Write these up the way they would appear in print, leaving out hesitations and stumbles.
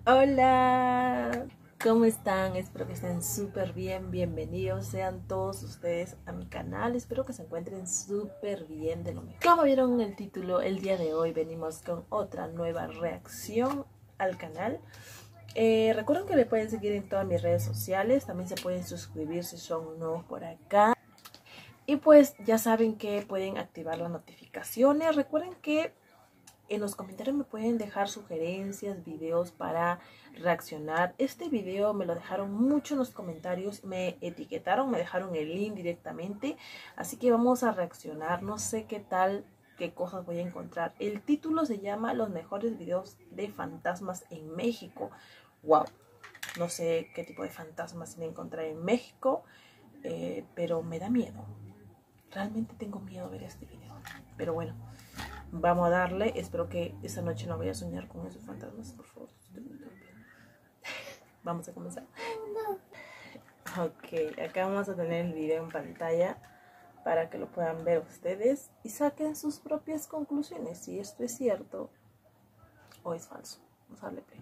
Hola, ¿cómo están? Espero que estén súper bien, bienvenidos sean todos ustedes a mi canal, espero que se encuentren súper bien de lo mejor. Como vieron en el título, el día de hoy venimos con otra nueva reacción al canal. Recuerden que me pueden seguir en todas mis redes sociales, también se pueden suscribir si son nuevos por acá. Y pues ya saben que pueden activar las notificaciones, recuerden que en los comentarios me pueden dejar sugerencias, videos para reaccionar. Este video me lo dejaron mucho en los comentarios, me etiquetaron, me dejaron el link directamente. Así que vamos a reaccionar, no sé qué tal, qué cosas voy a encontrar. El título se llama Los mejores videos de fantasmas en México. Wow, no sé qué tipo de fantasmas me encontraré en México, pero me da miedo. Realmente tengo miedo de ver este video, pero bueno. Vamos a darle, espero que esa noche no vaya a soñar con esos fantasmas, por favor. Vamos a comenzar. Ok, acá vamos a tener el video en pantalla para que lo puedan ver ustedes y saquen sus propias conclusiones, si esto es cierto o es falso. Vamos a darle play.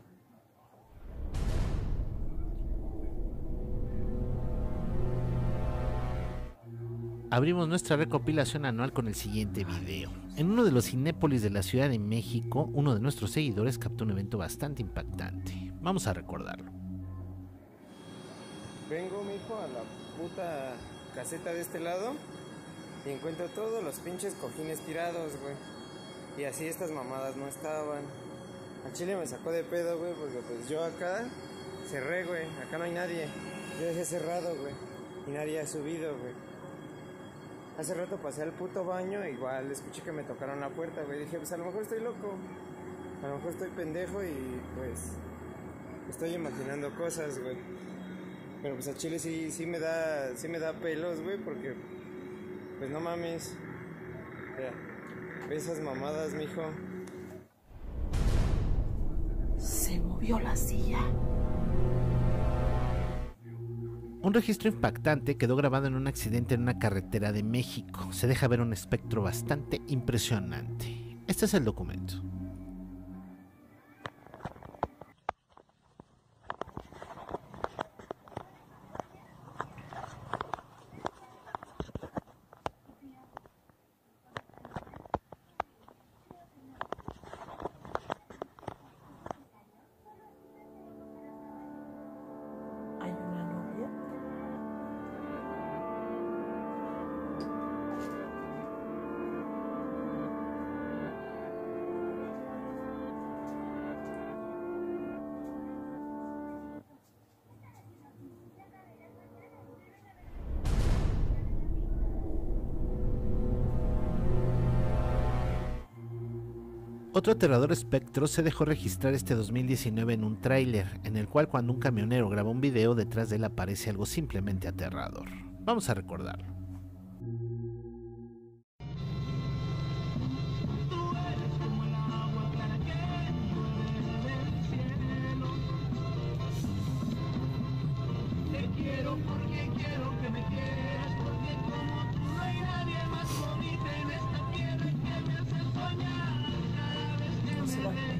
Abrimos nuestra recopilación anual con el siguiente video. En uno de los cinépolis de la Ciudad de México, uno de nuestros seguidores captó un evento bastante impactante. Vamos a recordarlo. Vengo, mijo, a la puta caseta de este lado y encuentro todos los pinches cojines tirados, güey. Y así estas mamadas no estaban. Al chile me sacó de pedo, güey, porque pues yo acá cerré, güey. Acá no hay nadie. Yo dejé cerrado, güey. Y nadie ha subido, güey. Hace rato pasé al puto baño, igual escuché que me tocaron la puerta, güey. Dije, pues a lo mejor estoy loco. A lo mejor estoy pendejo y pues estoy imaginando cosas, güey. Pero pues a Chile sí me da pelos, güey, porque pues no mames. Mira, ve esas mamadas, mijo. Se movió la silla. Un registro impactante quedó grabado en un accidente en una carretera de México. Se deja ver un espectro bastante impresionante. Este es el documento. Hay una novia. Otro aterrador espectro se dejó registrar este 2019 en un tráiler, en el cual cuando un camionero graba un video, detrás de él aparece algo simplemente aterrador. Vamos a recordarlo. No se da cuenta.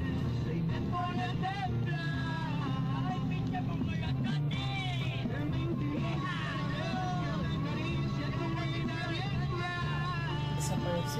Desapareció.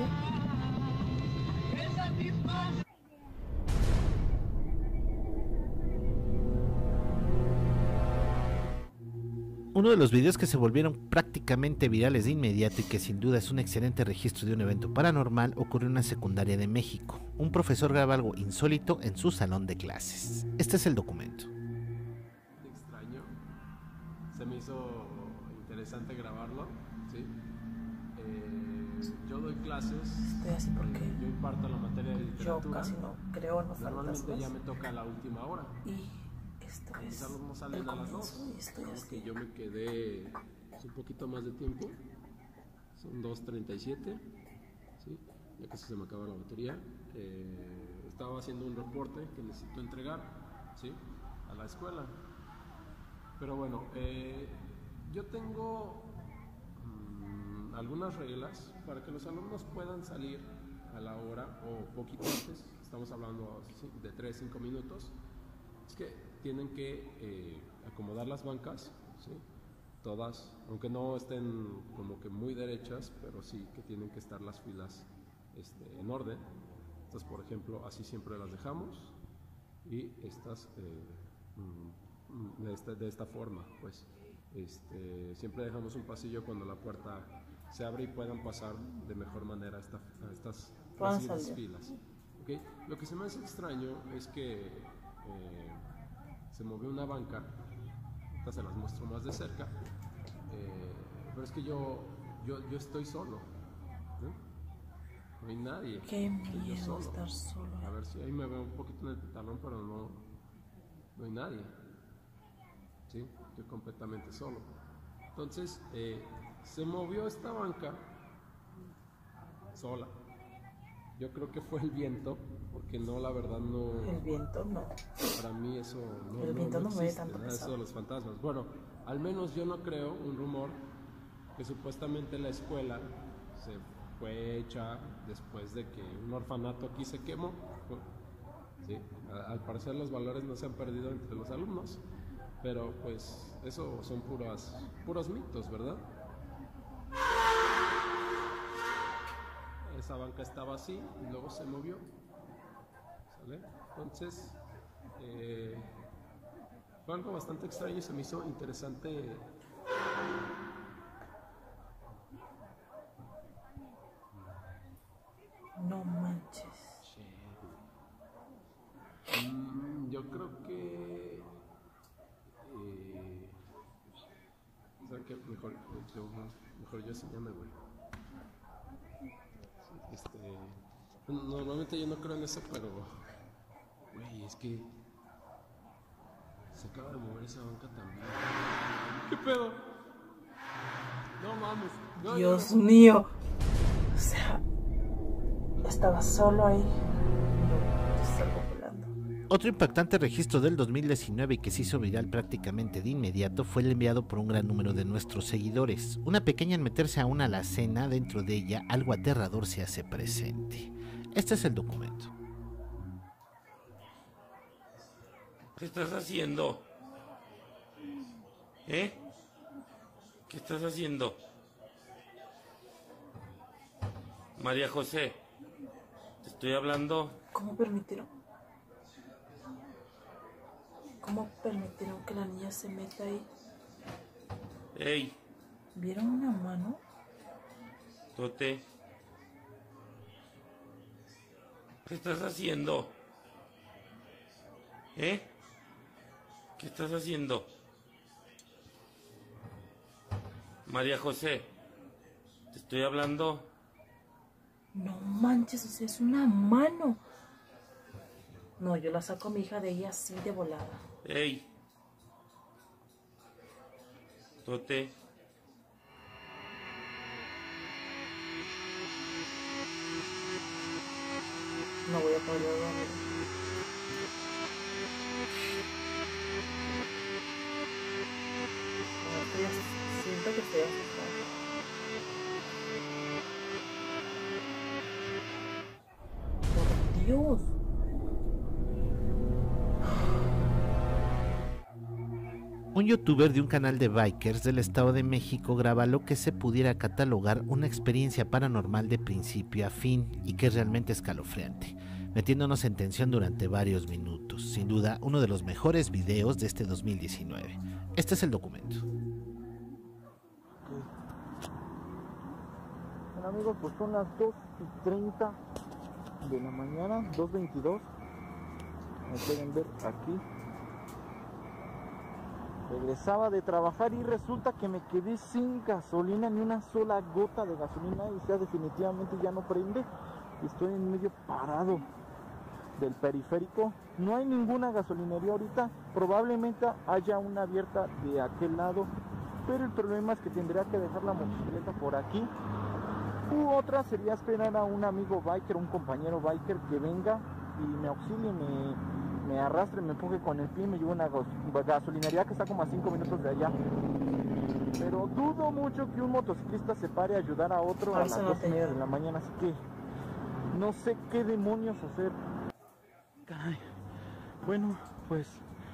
Uno de los videos que se volvieron prácticamente virales de inmediato y que sin duda es un excelente registro de un evento paranormal ocurrió en una secundaria de México. Un profesor graba algo insólito en su salón de clases. Este es el documento. Extraño, se me hizo interesante grabarlo, ¿sí? Yo doy clases, Estoy así porque yo imparto la materia de yo literatura. casi no creo en los Normalmente fantasmas. ya me toca a la última hora. Y esto es Mis alumnos salen el a las comienzo 2, y estoy digamos así. que yo me quedé un poquito más de tiempo, son 2:37, ¿sí? Ya casi se me acaba la batería. Estaba haciendo un reporte que necesito entregar, ¿sí? A la escuela. Pero bueno, yo tengo algunas reglas para que los alumnos puedan salir a la hora o poquito antes. Estamos hablando de 3-5 minutos. es que tienen que acomodar las bancas, ¿sí? Todas, aunque no estén como que muy derechas, pero sí que tienen que estar las filas en orden. Estas, por ejemplo, así siempre las dejamos, y estas de esta forma, pues. Siempre dejamos un pasillo cuando la puerta se abre y puedan pasar de mejor manera a estas filas. ¿Okay? Lo que se me hace extraño es que se movió una banca, ahorita se las muestro más de cerca, pero es que yo estoy solo, ¿no? No hay nadie. Qué Estoy yo miedo estar solo. A ver si ahí me veo un poquito en el pantalón, pero no hay nadie. ¿Sí? Estoy completamente solo. Entonces, se movió esta banca sola. Yo creo que fue el viento, porque no, la verdad no. El viento no. Para mí eso no. El viento no mueve tanto nada de eso de los fantasmas. Bueno, al menos yo no creo un rumor que supuestamente la escuela se fue hecha después de que un orfanato aquí se quemó. ¿Sí? Al parecer los valores no se han perdido entre los alumnos. Pero pues eso son puros mitos, ¿verdad? Esa banca estaba así y luego se movió. ¿Sale? Entonces, fue algo bastante extraño y se me hizo interesante. No manches. Yo creo que o sea que mejor yo enséñame, güey. Normalmente yo no creo en eso, pero güey, es que se acaba de mover esa banca también. ¿Qué pedo? No mames. Dios mío. O sea, estaba solo ahí. No, salgo volando. Otro impactante registro del 2019 y que se hizo viral prácticamente de inmediato fue el enviado por un gran número de nuestros seguidores. Una pequeña en meterse a una alacena, dentro de ella algo aterrador se hace presente. Este es el documento. ¿Qué estás haciendo? ¿Eh? ¿Qué estás haciendo? María José, te estoy hablando. ¿Cómo permitieron? ¿Cómo permitieron que la niña se meta ahí? ¡Ey! ¿Vieron una mano? Tote. ¿Qué estás haciendo? ¿Eh? ¿Qué estás haciendo? María José, te estoy hablando. No manches, o sea, es una mano. No, yo la saco a mi hija de ella así de volada. ¡Ey! Tote. No voy a poder dormir. Siento que estoy asustada. Por Dios. Un youtuber de un canal de bikers del Estado de México graba lo que se pudiera catalogar una experiencia paranormal de principio a fin y que es realmente escalofriante, metiéndonos en tensión durante varios minutos. Sin duda, uno de los mejores videos de este 2019. Este es el documento. Bueno amigos, pues son las 2:30 de la mañana, 2:22. Me pueden ver aquí. Regresaba de trabajar y resulta que me quedé sin gasolina, ni una sola gota de gasolina, y ya definitivamente ya no prende. Estoy en medio parado del periférico. No hay ninguna gasolinería ahorita, probablemente haya una abierta de aquel lado, pero el problema es que tendría que dejar la motocicleta por aquí. U otra sería esperar a un amigo biker, un compañero biker que venga y me auxilie, me arrastre, me empuje con el pie, me lleve a una gasolinería que está como a 5 minutos de allá. Pero dudo mucho que un motociclista se pare a ayudar a otro a las 2:30 de la mañana, así que no sé qué demonios hacer. Caray. Bueno, pues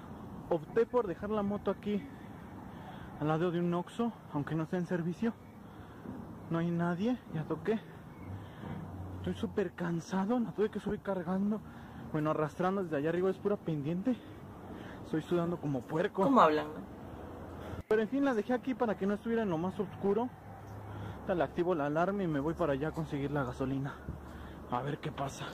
opté por dejar la moto aquí al lado de un Oxxo, aunque no esté en servicio. No hay nadie, ya toqué. Estoy súper cansado, la tuve que subir cargando. Bueno, arrastrando desde allá arriba, es pura pendiente. Estoy sudando como puerco. ¿Cómo hablan? Pero en fin, la dejé aquí para que no estuviera en lo más oscuro. Ahorita le activo la alarma y me voy para allá a conseguir la gasolina. A ver qué pasa.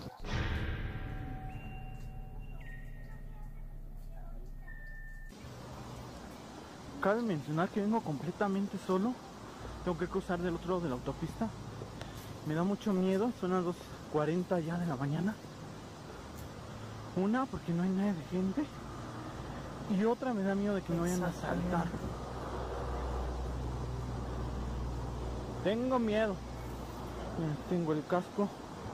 Cabe mencionar que vengo completamente solo. Tengo que cruzar del otro lado de la autopista. Me da mucho miedo, son las 2:40 ya de la mañana. Una, porque no hay nada de gente. Y otra, me da miedo de que me vayan a asaltar. Tengo miedo. Tengo el casco.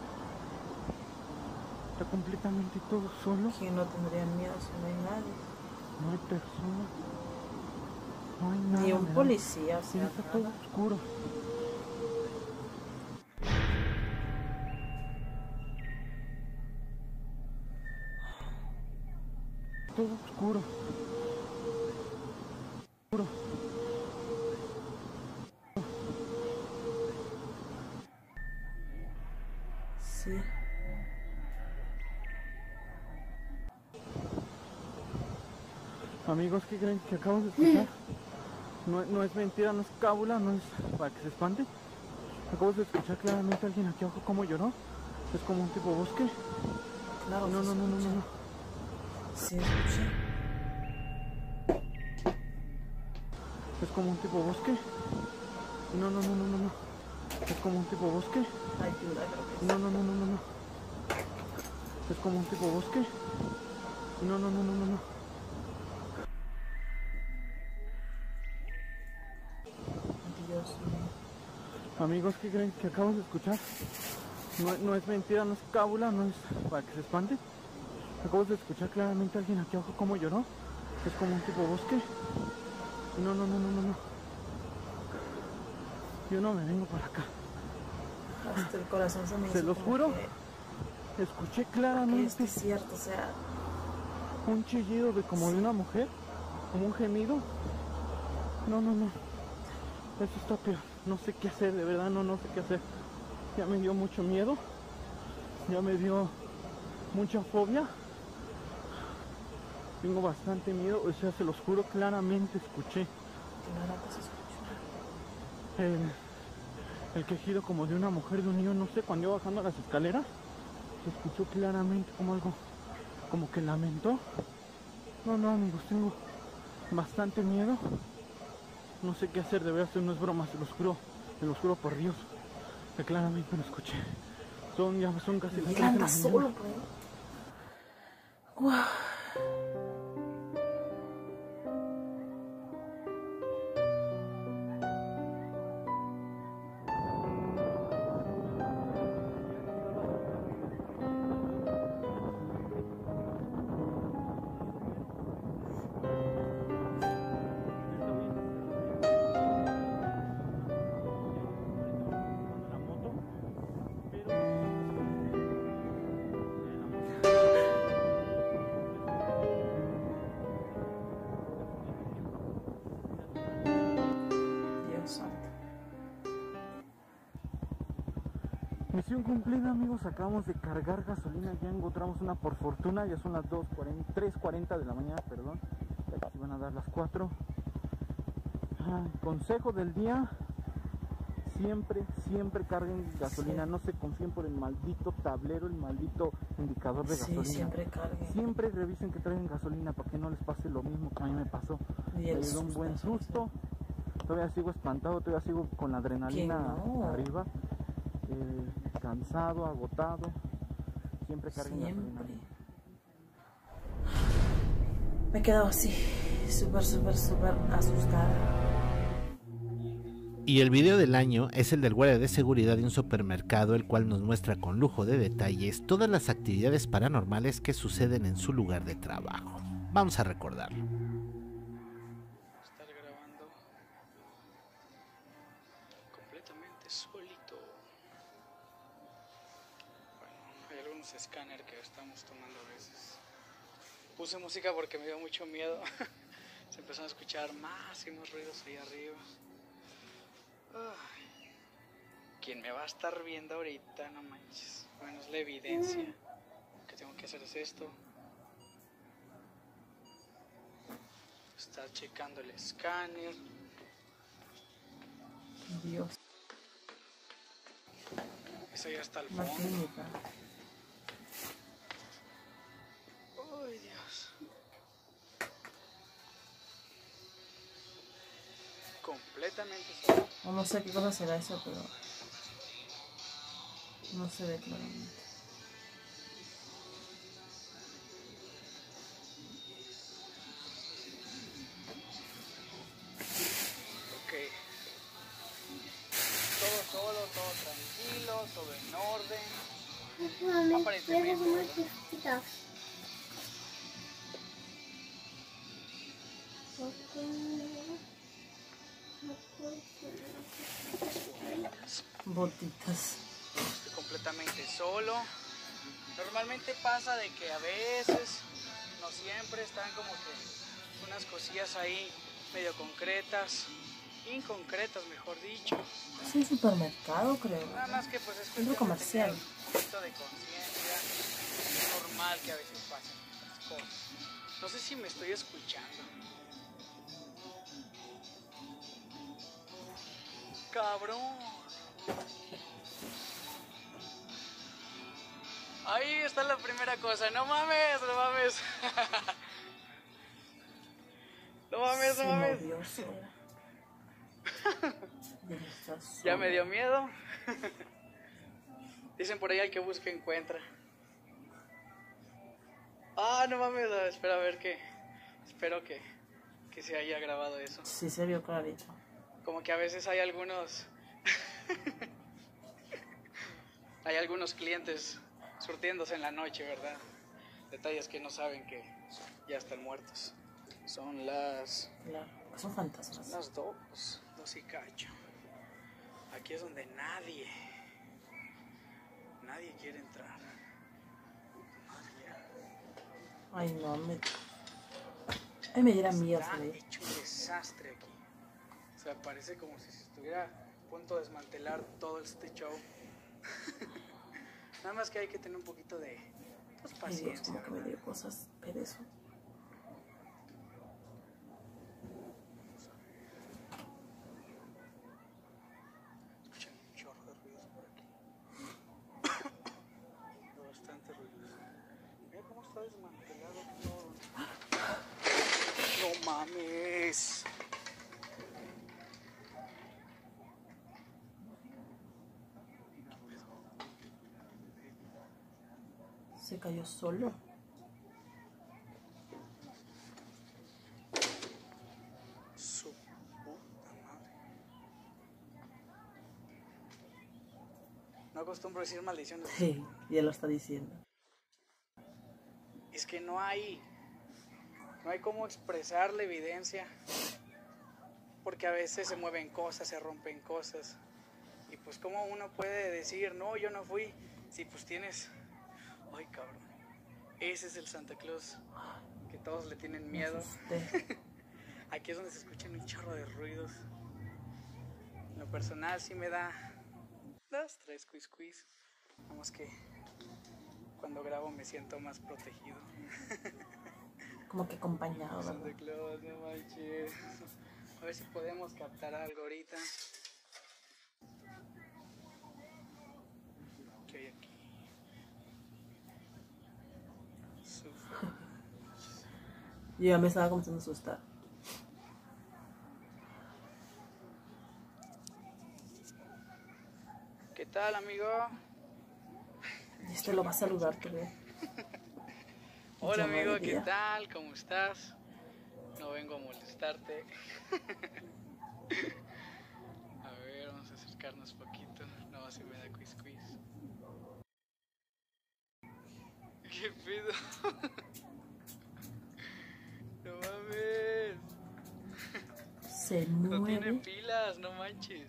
Está completamente todo solo. ¿Quién no tendría miedo si no hay nadie? No hay personas. No hay nada. Ni un policía, o Sí, sea, está nada. todo oscuro. Todo oscuro. Oscuro. Sí. Amigos, ¿qué creen que acabo de escuchar? No es mentira, no es cábula, no es para que se espante. Acabo de escuchar claramente a alguien aquí abajo como lloró. Es como un tipo bosque. Claro, No, se no, no, no, escucha. no, no. Sí, escuché. Es como un tipo bosque. No, no, no, no, no, no. Es como un tipo bosque. Ayuda, creo que sí. No, no, no, no, no, no. Es como un tipo bosque. No, no, no, no, no, no. Dios mío. Amigos, ¿qué creen que acabo de escuchar? No es mentira, no es cábula, no es para que se espante. Acabo de escuchar claramente a alguien aquí abajo como lloró. Es como un tipo bosque. No, no, no, no, no, no. Yo no me vengo para acá. Hasta el corazón se me hizo Se los como juro. que Escuché esto claramente es cierto, o sea, un chillido de como de una mujer, como un gemido. No, no, no. Eso está peor. No sé qué hacer, de verdad, no sé qué hacer. Ya me dio mucho miedo. Ya me dio mucha fobia. Tengo bastante miedo, o sea, se los juro, claramente escuché claro que se escuchó. el quejido como de una mujer, de un niño, no sé, cuando iba bajando las escaleras, se escuchó claramente como algo, como que lamentó. No, amigos, tengo bastante miedo. No sé qué hacer, de verdad, esto no es broma, se los juro por Dios, que claramente lo escuché. Ya son casi las 3 Y él de la anda mañana. solo, pues. Guau. Dios santo. Misión cumplida, amigos, acabamos de cargar gasolina, ya encontramos una por fortuna, ya son las 3:40 de la mañana, perdón, ya casi van a dar las 4. Consejo del día: siempre carguen gasolina, Sí. no se confíen por el maldito tablero, el maldito indicador de Sí, gasolina. siempre carguen. Siempre revisen que traigan gasolina para que no les pase lo mismo que a mí me pasó. Y Me el dio un buen susto, susto, todavía sigo espantado, todavía sigo con la adrenalina Que no. arriba, cansado, agotado. Siempre carguen gasolina. Siempre. Me he quedado así, súper asustada. Y el video del año es el del guardia de seguridad de un supermercado, el cual nos muestra con lujo de detalles todas las actividades paranormales que suceden en su lugar de trabajo. Vamos a recordarlo. Estar grabando completamente solito. Bueno, hay algunos escáneres que estamos tomando a veces. Puse música porque me dio mucho miedo. Se empezaron a escuchar más y más ruidos ahí arriba. Ay, ¿quién me va a estar viendo ahorita? No manches. Bueno, es la evidencia. Lo que tengo que hacer es esto. Estar checando el escáner. Dios, Eso ya está al una fondo. clínica. Ay, Dios. Completamente solo. O no sé qué cosa será eso, pero no se ve claramente. Ok. Todo solo, todo tranquilo, todo en orden. Aparentemente, ¿verdad? Botitas. Estoy completamente solo. Normalmente pasa de que a veces, no siempre, están como que unas cosillas ahí medio concretas, inconcretas mejor dicho. Es un supermercado, creo. Nada más que pues es Centro cuestión de tener comercial. un poquito de conciencia. Es normal que a veces pasen estas cosas. No sé si me estoy escuchando. Cabrón. Ahí está la primera cosa. No mames, no mames. No mames, Se no mames. movió sola. Debe estar Ya sola. me dio miedo. Dicen por ahí al que busca encuentra. Ah, no mames, espera a ver qué. Espero que se haya grabado eso. Sí, se vio clarito. Como que a veces hay algunos hay algunos clientes surtiéndose en la noche, ¿verdad? Detalles que no saben que ya están muertos. Son las Claro, son fantasmas. 2 y cacho. Aquí es donde nadie quiere entrar. Nadie. Ay, no, Ay, me diera miedo, Está se ve. hecho un desastre aquí. O sea, parece como si se estuviera a punto de desmantelar todo este show. Nada más que hay que tener un poquito de pues, Ay, Dios, paciencia. como que me ¿verdad? dio cosas ver eso. Escuchan un chorro de ruidos por aquí. Bastante ruidos. Mira cómo está desmantelado todo. No mames. Se cayó solo. Su puta madre. No acostumbro decir maldiciones. Sí, ya lo está diciendo. Es que no hay cómo expresar la evidencia, porque a veces se mueven cosas, se rompen cosas, y pues cómo uno puede decir, no, yo no fui, si pues tienes, ay cabrón, ese es el Santa Claus, que todos le tienen Me miedo. asusté. Aquí es donde se escuchan un chorro de ruidos. En lo personal sí me da 2, 3 quiz. Vamos que cuando grabo me siento más protegido. Como que acompañado, Santa ¿verdad? Claus, no manches. A ver si podemos captar algo ahorita. ¿Qué hay aquí? Yo ya me estaba comenzando a asustar. ¿Qué tal, amigo? Y este lo va a saludar, creo. Hola, amigo, ¿qué Llamaría. tal? ¿Cómo estás? No vengo a molestarte. A ver, vamos a acercarnos poquito. No, si me da quiz. ¿Qué pedo? No mames. Se No tiene mueve. pilas, no manches.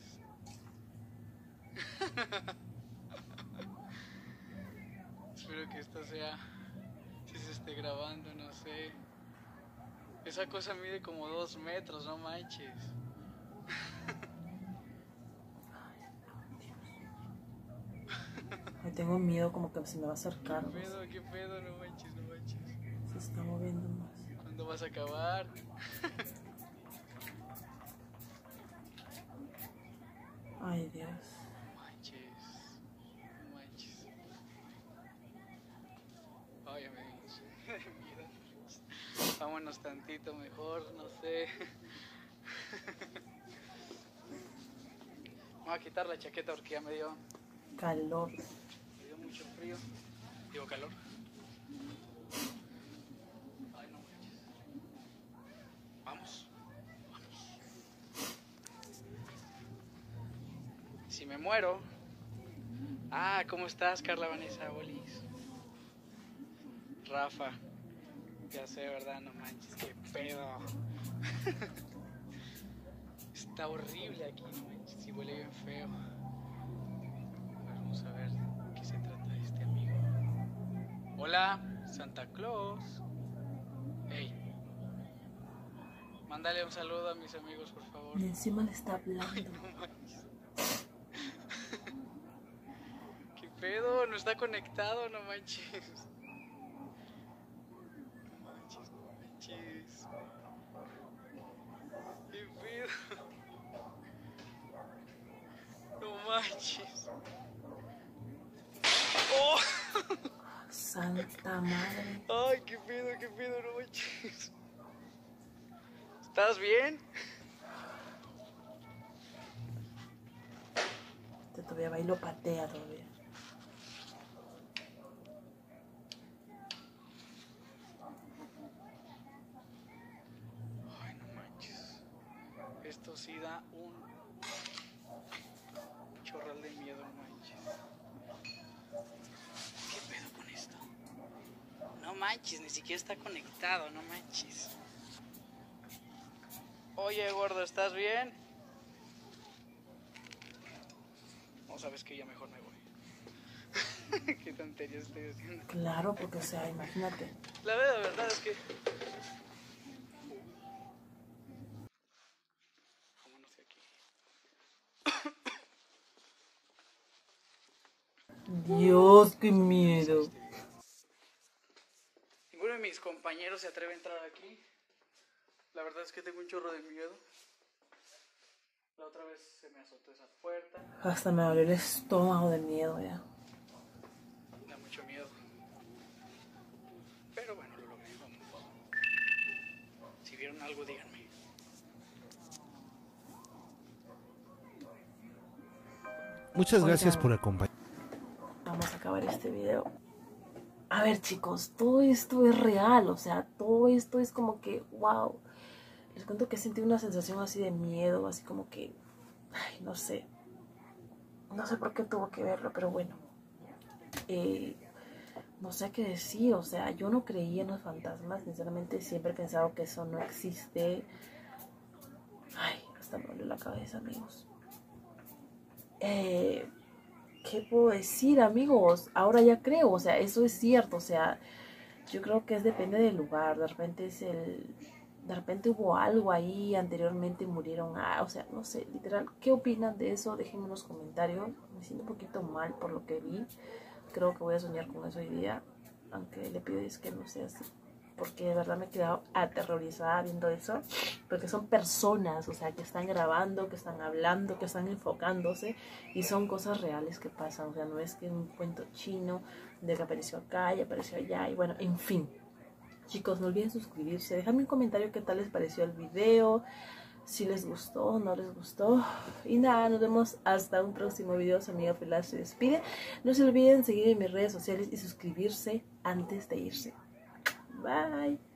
Espero que esto sea, si se esté grabando, no sé. sé. Esa cosa mide como 2 metros, no manches. Ay, tengo miedo como que se me va a acercar. Qué pedo, no manches, no manches. Se está moviendo más. ¿Cuándo vas a acabar? Ay, Dios. No manches. No manches. Ay, ya me dio miedo. Vámonos tantito mejor, no sé. Me voy a quitar la chaqueta porque ya me dio Calor. mucho frío. Digo calor. Ay, no manches. Vamos. Si me muero. Ah, ¿cómo estás, Carla Vanessa Bolis? Rafa. Ya sé, ¿verdad? No manches, qué pedo. Está horrible aquí, no manches, y huele bien feo. Vamos a ver de qué se trata este amigo. Hola, Santa Claus. Hey. Mándale un saludo a mis amigos, por favor. Y encima le está hablando. Ay, no manches. ¿Qué pedo? No está conectado, no manches. No manches, no manches. ¿Qué pedo? No manches. ¡Oh! Santa madre. Ay, qué pedo, no manches. ¿Estás bien? Este todavía va y lo patea todavía. Ay, no manches. Esto sí da un chorral de miedo, no manches. ¿Qué pedo con esto? No manches, ni siquiera está conectado, no manches. Oye, gordo, ¿estás bien? No, sabes que ya mejor me voy. Qué tonterías estoy haciendo. Claro, porque o sea, imagínate. La verdad es que... Vámonos de aquí. Dios, qué miedo. Ninguno de mis compañeros se atreve a entrar aquí. La verdad es que tengo un chorro de miedo. La otra vez se me azotó esa puerta. Hasta me dolió el estómago de miedo ya. Da mucho miedo. Pero bueno, lo logré. Vamos. Si vieron algo, díganme. Muchas gracias Oigan. por acompañarnos. Vamos a acabar este video. A ver, chicos, todo esto es real, o sea, todo esto es como que, wow. Les cuento que sentí una sensación así de miedo, así como que, ay, no sé. No sé por qué tuvo que verlo, pero bueno. No sé qué decir, o sea, yo no creía en los fantasmas, sinceramente siempre he pensado que eso no existe. Ay, hasta me dolió la cabeza, amigos. ¿Qué puedo decir, amigos? Ahora ya creo, o sea, eso es cierto, o sea, yo creo que depende del lugar, de repente de repente hubo algo ahí, anteriormente murieron, o sea, no sé, literal, ¿qué opinan de eso? Déjenme en los comentarios, me siento un poquito mal por lo que vi, creo que voy a soñar con eso hoy día, aunque le pido es que no sea así, porque de verdad me he quedado aterrorizada viendo eso, porque son personas, o sea, que están grabando, que están hablando, que están enfocándose, y son cosas reales que pasan, o sea, no es que un cuento chino de que apareció acá y apareció allá, y bueno, en fin. Chicos, no olviden suscribirse, déjame un comentario qué tal les pareció el video, si les gustó o no les gustó. Y nada, nos vemos hasta un próximo video. Su amiga Pilar se despide. No se olviden seguir en mis redes sociales y suscribirse antes de irse. Bye.